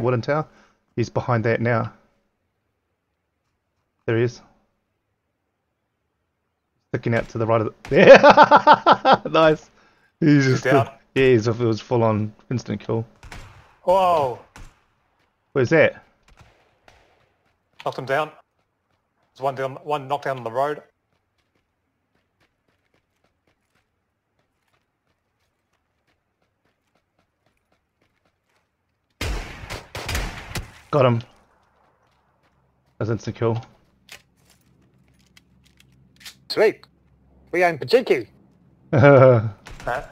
wooden tower. He's behind that now. There he is. Sticking out to the right of the... Yeah! Nice. He's just... down. Yeah, it was full on instant kill. Whoa! Where's that? Knocked him down. There's one down, one knocked down on the road. Got him. That's instant kill. Sweet. We own pochinki. Right.